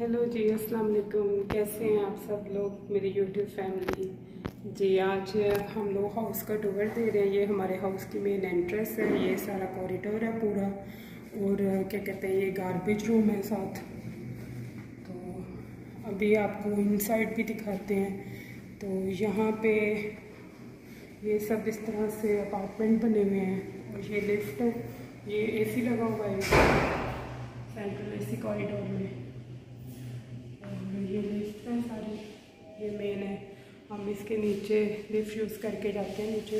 Hello जी, अस्सलाम वालेकुम। कैसे हैं आप सब लोग, मेरी यूट्यूब फैमिली जी। आज हम लोग हाउस का टूर दे रहे हैं। ये हमारे हाउस की मेन एंट्रेंस है, ये सारा कॉरिडोर है पूरा, और क्या कहते हैं, ये गार्बेज रूम है साथ। तो अभी आपको इनसाइड भी दिखाते हैं। तो यहाँ पे ये सब इस तरह से अपार्टमेंट बने हुए हैं, और ये लिफ्ट है, ये एसी लगा हुआ है सेंट्रल एसी कॉरिडोर में। ये लिफ्ट है सारी, ये मेन है। हम इसके नीचे लिफ्ट यूज़ करके जाते हैं नीचे।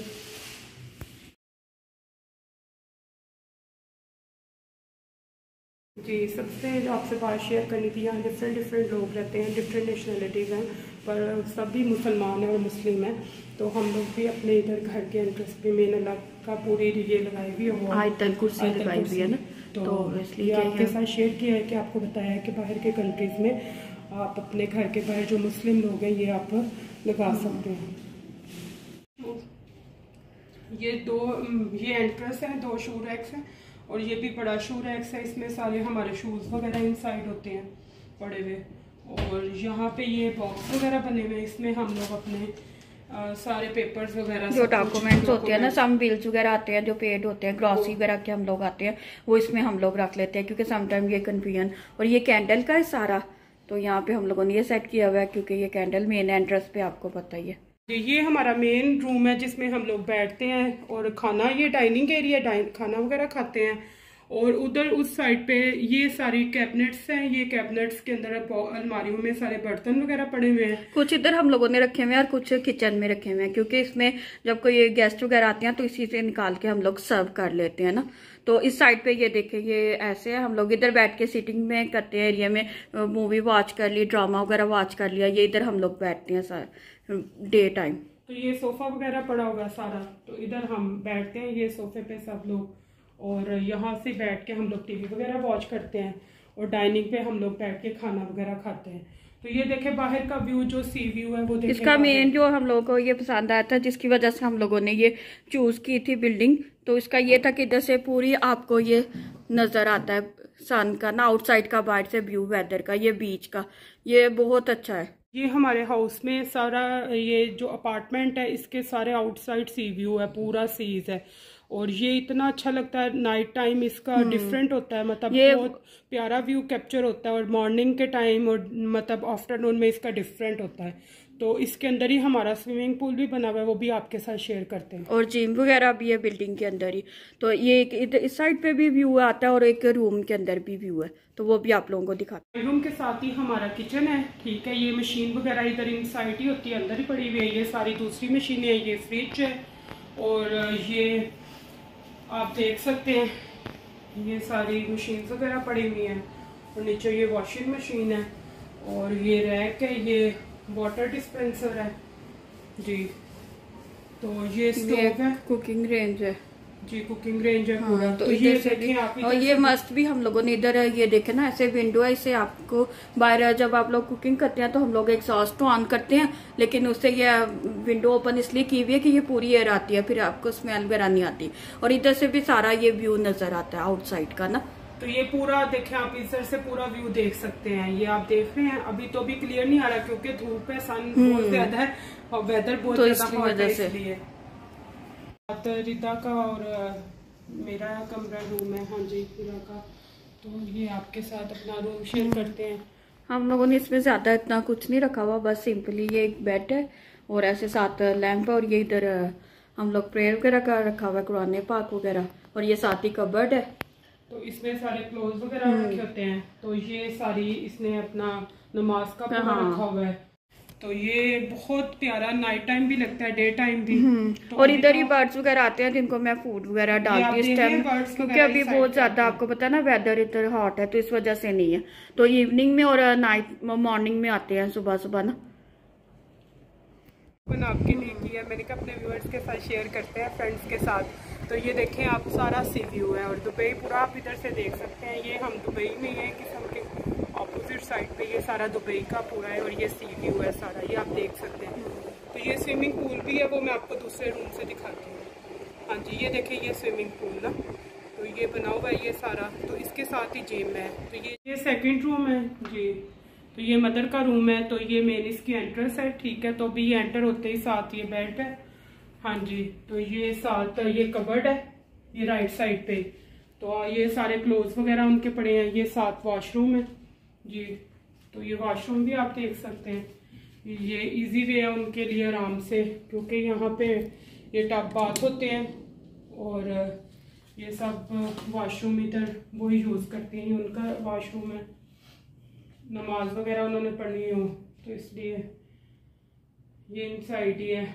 जी, सबसे जो आपसे बात शेयर करनी थी, यहाँ डिफरेंट लोग रहते हैं, डिफरेंट नेशनलिटीज़ हैं, पर सभी मुसलमान हैं और मुस्लिम हैं। तो हम लोग भी अपने इधर घर के एंट्रेंस पे मेन अल्लाह का पूरी ये लगाई हुई है, वो आयतल कुर्सी लगाई हुई है ना। तो इसलिए आपके साथ शेयर किया है कि आपको बताया है कि बाहर के कंट्रीज़ में आप अपने घर के बाहर जो मुस्लिम लोग हैं ये आप लगा सकते हैं। ये एंट्रेंस है, 2 शू रैक्स हैं, और ये भी बड़ा शू रैक्स है। इसमें सारे हमारे शूज़ वगैरह इनसाइड होते हैं पड़े हुए। और यहाँ पे ये बॉक्स वगैरह बने हुए हैं, इसमें हम लोग अपने सारे पेपर्स वगैरह जो डॉक्यूमेंट्स होते हैं ना, सम बिल्स वगैरह आते हैं जो पेड होते हैं, ग्रॉसरी वगैरह के हम लोग आते हैं, वो इसमें हम लोग रख लेते हैं, क्योंकि समटाइम ये कन्फ्यूजन। और ये कैंडल का है सारा, तो यहाँ पे हम लोगों ने ये सेट किया हुआ है, क्योंकि ये कैंडल मेन एंट्रेंस पे आपको पता ही है। ये हमारा मेन रूम है जिसमें हम लोग बैठते हैं, और खाना, ये डाइनिंग एरिया, खाना वगैरह खाते हैं। और उधर उस साइड पे ये सारी कैबिनेट्स हैं, ये कैबिनेट्स के अंदर अलमारियों में सारे बर्तन वगैरह पड़े हुए हैं। कुछ इधर हम लोगों ने रखे हुए हैं और कुछ किचन में रखे हुए हैं, क्योंकि इसमें जब कोई गेस्ट वगैरह आते हैं तो इसी से निकाल के हम लोग सर्व कर लेते हैं ना। तो इस साइड पे ये देखें, ये ऐसे है, हम लोग इधर बैठ के सिटिंग में करते हैं, एरिया में मूवी वॉच कर ली, ड्रामा वगैरह वॉच कर लिया, ये इधर हम लोग बैठते हैं डे टाइम। तो ये सोफा वगैरह पड़ा होगा सारा, तो इधर हम बैठते हैं ये सोफे पे सब लोग, और यहाँ से बैठ के हम लोग टीवी वगैरह वॉच करते हैं, और डाइनिंग पे हम लोग बैठ के खाना वगैरह खाते हैं। तो ये देखें बाहर का व्यू, जो सी व्यू है वो देखें। इसका मेन जो हम लोगों को ये पसंद आया था, जिसकी वजह से हम लोगों ने ये चूज की थी बिल्डिंग, तो इसका ये था कि इधर से पूरी आपको ये नजर आता है सन का ना, आउटसाइड का, बाहर से व्यू वेदर का, ये बीच का, ये बहुत अच्छा है। ये हमारे हाउस में सारा ये जो अपार्टमेंट है, इसके सारे आउटसाइड सी व्यू है, पूरा सीज है, और ये इतना अच्छा लगता है। नाइट टाइम इसका डिफरेंट होता है, मतलब बहुत प्यारा व्यू कैप्चर होता है, और मॉर्निंग के टाइम और मतलब आफ्टरनून में इसका डिफरेंट होता है। तो इसके अंदर ही हमारा स्विमिंग पूल भी बना हुआ है, वो भी आपके साथ शेयर करते हैं, और जिम वगैरह भी है बिल्डिंग के अंदर ही। तो ये इस साइड पे भी व्यू आता है, और एक रूम के अंदर भी व्यू है, तो वो भी आप लोगों को दिखाते हैं। रूम के साथ ही हमारा किचन है, ठीक है। ये मशीन वगैरह इधर इन साइड ही होती है, अंदर ही पड़ी हुई है। ये सारी दूसरी मशीनें है, ये फ्रिज है, और ये आप देख सकते हैं ये सारी मशीन वगैरह पड़ी हुई हैं, और नीचे ये वॉशिंग मशीन है, और ये रैक है, ये वाटर डिस्पेंसर है जी। तो ये स्टोव है, कुकिंग रेंज है जी, कुकिंग रेंज है पूरा। तो ये देखें आप, और ये मस्त भी हम लोगों ने इधर ये देखे ना, ऐसे विंडो है, इससे आपको बाहर जब आप लोग कुकिंग करते हैं तो हम लोग एग्जॉस्ट ऑन करते हैं, लेकिन उससे ये विंडो ओपन इसलिए की हुई है कि ये पूरी एयर आती है, फिर आपको स्मेल वगैरह नहीं आती, और इधर से भी सारा ये व्यू नजर आता है आउटसाइड का ना। तो ये पूरा देखें आप, इधर से पूरा व्यू देख सकते हैं। ये आप देख रहे हैं, अभी तो भी क्लियर नहीं आ रहा क्योंकि धूप है, सन बहुत ज्यादा है, और वेदर बहुत ज्यादा हॉट है, इसलिए। रिदा का और मेरा कमरा रूम है, हाँ जी, रिदा का। तो ये आपके साथ अपना रूम शेयर करते हैं। हम लोगों ने इसमें ज्यादा इतना कुछ नहीं रखा हुआ, बस सिंपली ये एक बेड है, और ऐसे साथ लैंप है, और ये इधर हम लोग प्रेयर वगैरह का रखा हुआ है, कुरान पाक वगैरह, और ये साथ ही कबर्ड है, तो इसमें सारे क्लोथ वगैरह रखे होते हैं। तो ये सारी इसने अपना नमाज का पूरा रखा हुआ है। तो ये बहुत प्यारा नाइट टाइम भी लगता है, डे टाइम भी। तो और इधर ही बर्ड्स वगैरह आते हैं जिनको मैं फूड वगैरह डालती हूँ इस टाइम, क्योंकि अभी बहुत ज्यादा आपको पता है ना वेदर इधर हॉट है, तो इस वजह से नहीं है। तो इवनिंग में और नाइट मॉर्निंग में आते हैं, सुबह सुबह ना। आपके लिए किया मैंने कहा अपने व्यूअर्स के साथ शेयर करते हैं, फ्रेंड्स के साथ। तो ये देखें आप, सारा सी व्यू है, और दुबई पूरा आप इधर से देख सकते हैं। ये हम दुबई में हैं, किस्म के ऑपोजिट साइड पे ये सारा दुबई का पूरा है, और ये सी व्यू है सारा, ये आप देख सकते हैं। तो ये स्विमिंग पूल भी है, वो मैं आपको दूसरे रूम से दिखाती हूँ। हाँ जी, ये देखें ये स्विमिंग पूल ना, तो ये बना हुआ है ये सारा, तो इसके साथ ही जिम है। तो ये सेकंड रूम है जी। तो ये मदर का रूम है, तो ये मेन इसकी एंट्रेंस है, ठीक है। तो अभी ये एंटर होते ही साथ ये बेड है, हाँ जी। तो ये साथ ये कबर्ड है, ये राइट साइड पे। तो ये सारे क्लोथ्स वगैरह उनके पड़े हैं। ये साथ वॉशरूम है जी। तो ये वॉशरूम भी आप देख सकते हैं, ये इजी वे है उनके लिए आराम से, क्योंकि यहाँ पे ये टब बाथ होते हैं और ये सब वॉशरूम इधर वो यूज़ करते हैं, उनका वॉशरूम है। नमाज वगैरह उन्होंने पढ़नी हो तो इसलिए ये इनसाइड ही है।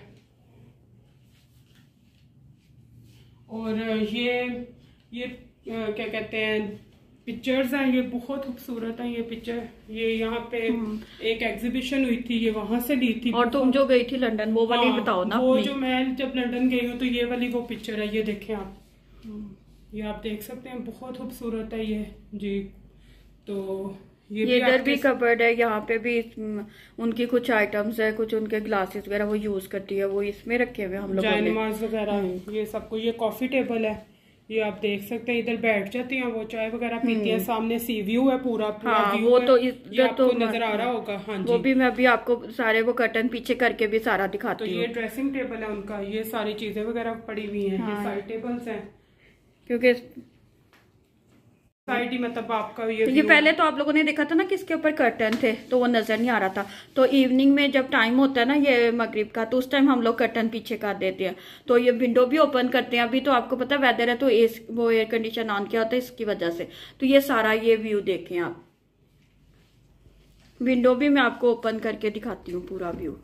और ये क्या कहते हैं पिक्चर्स हैं, ये बहुत खूबसूरत है ये पिक्चर। ये यहाँ पे एक एग्जीबिशन हुई थी, ये वहां से ली थी। और तुम जो गई थी लंदन वो वाली बताओ ना। वो जो मैं जब लंदन गई हूँ तो ये वाली वो पिक्चर है, ये देखें आप, ये आप देख सकते हैं, बहुत खूबसूरत है ये जी। तो ये इधर भी कबर्ड है, यहाँ पे भी उनकी कुछ आइटम्स है, कुछ उनके ग्लासेस वगैरह वो यूज करती है, वो इसमें रखे हुए हम लोग जायनमाज वगैरह ये सब कुछ। ये कॉफी टेबल है, ये आप देख सकते हैं, इधर बैठ जाती हैं वो, चाय वगैरह पीती हैं। सामने सी व्यू है, पूरा व्यू वो है, तो ये आपको नजर आ रहा होगा। हाँ जी, वो भी मैं अभी आपको सारे वो कर्टन पीछे करके भी सारा दिखाती हूँ। तो ये ड्रेसिंग टेबल है उनका, ये सारी चीजें वगैरह पड़ी हुई हैं। ये साइड टेबल्स हैं, क्योंकि साइड ही मतलब आपका ये पहले तो आप लोगों ने देखा था ना कि इसके ऊपर कर्टन थे तो वो नजर नहीं आ रहा था। तो इवनिंग में जब टाइम होता है ना ये मगरिब का, तो उस टाइम हम लोग कर्टन पीछे कर देते हैं। तो ये विंडो भी ओपन करते हैं। अभी तो आपको पता वेदर है तो वो एयर कंडीशन ऑन किया होता है इसकी वजह से। तो ये सारा ये व्यू देखें आप, विंडो भी मैं आपको ओपन करके दिखाती हूँ पूरा व्यू।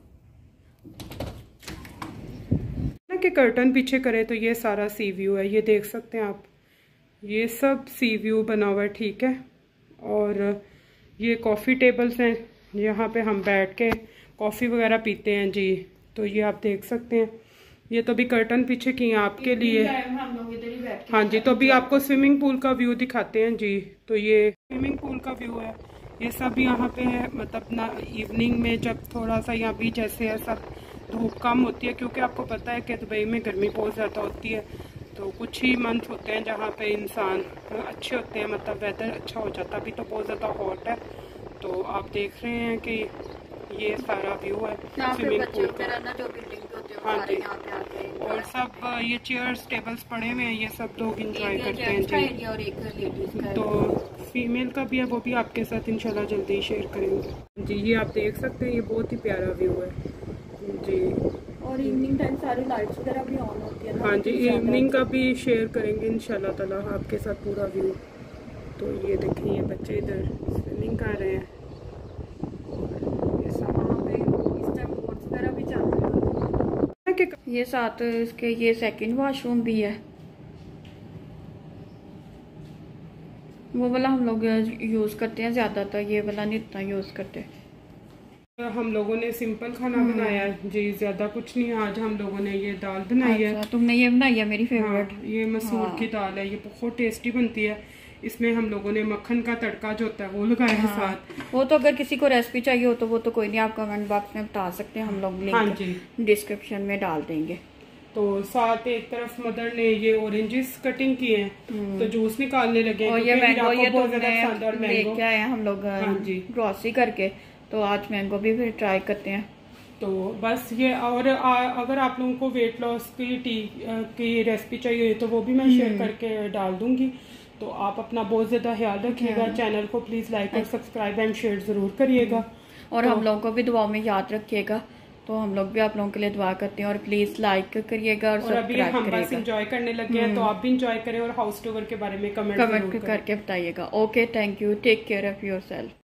कि कर्टन पीछे करे तो ये सारा सी व्यू है, ये देख सकते हैं आप, ये सब सी व्यू बना हुआ है, ठीक है। और ये कॉफ़ी टेबल्स हैं, यहाँ पे हम बैठ के कॉफ़ी वगैरह पीते हैं जी। तो ये आप देख सकते हैं, ये तो अभी कर्टन पीछे किए हैं आपके लिए। हाँ जी, तो अभी आपको स्विमिंग पूल का व्यू दिखाते हैं जी। तो ये स्विमिंग पूल का व्यू है, ये सब यहाँ पे है। मतलब ना इवनिंग में जब थोड़ा सा यहाँ भी जैसे है सब धूप कम होती है, क्योंकि आपको पता है कि दुबई में गर्मी बहुत ज़्यादा होती है। तो कुछ ही मंथ होते हैं जहाँ पे इंसान अच्छे होते हैं, मतलब वेदर अच्छा हो जाता है। अभी तो बहुत ज़्यादा हॉट है। तो आप देख रहे हैं कि ये सारा व्यू है स्विमिंग पूल का। हाँ जी, और सब ये चेयर्स टेबल्स पड़े हुए हैं, ये सब लोग इंजॉय करते हैं जी। तो फीमेल का भी है, वो भी आपके साथ इंशाल्लाह जल्दी शेयर करेंगे जी। ये आप देख सकते हैं, ये बहुत ही प्यारा व्यू है जी। और इवनिंग टाइम सारी लाइट्स वगैरह भी ऑन होती है। हाँ जी, इवनिंग का भी शेयर करेंगे इंशाल्लाह ताला आपके साथ पूरा व्यू। तो ये देखें, ये बच्चे इधर स्विमिंग कर रहे हैं, ये सब वहाँ पे इस टाइम बोट्स वगैरह भी चल रहे हैं। ये साथ इसके ये सेकंड वॉशरूम भी है, वो वाला हम लोग यूज़ करते हैं ज़्यादातर, ये वाला नहीं इतना यूज़ करते। हम लोगों ने सिंपल खाना बनाया जी, ज्यादा कुछ नहीं। आज हम लोगों ने ये दाल बनाई है। तुमने ये बनाई है मेरी फेवरेट। हाँ, ये मसूर की दाल है, ये बहुत टेस्टी बनती है। इसमें हम लोगों ने मक्खन का तड़का जो होता है वो लगाया है साथ। वो तो अगर किसी को रेसिपी चाहिए हो तो वो तो कोई नहीं, आप कमेंट बॉक्स में बता सकते हैं, हम लोग लिंक डिस्क्रिप्शन में डाल देंगे। तो साथ एक तरफ मदर ने ये ऑरेंजेस कटिंग किए हैं तो जूस निकालने लगे। और ये मैंगो, ये तो लेके आए हैं हम लोग ग्रोसरी करके, तो आज मैंगो भी फिर ट्राई करते हैं। तो बस ये, और अगर आप लोगों को वेट लॉस की टी की रेसिपी चाहिए तो वो भी मैं शेयर करके डाल दूंगी। तो आप अपना बहुत ज़्यादा ख्याल रखिएगा। चैनल को प्लीज़ लाइक और सब्सक्राइब एंड शेयर ज़रूर करिएगा। और हम लोगों को भी दुआ में याद रखिएगा। तो हम लोग भी आप लोगों के लिए दुआ करते हैं, और प्लीज लाइक करिएगा और अभी हम बस एंजॉय करने लगे हैं, तो आप भी एंजॉय करें और हाउस टूर के बारे में कमेंट करके बताइएगा। Okay, thank you, take care of yourself.